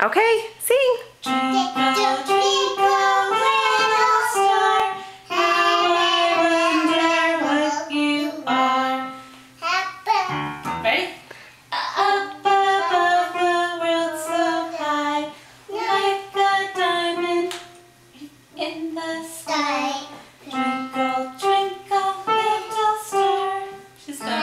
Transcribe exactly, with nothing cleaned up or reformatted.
Okay, sing. Twinkle, twinkle, little star, how I wonder what you are. Ready? Up above the world so high, like a diamond in the sky. Twinkle, twinkle, little star. She's done.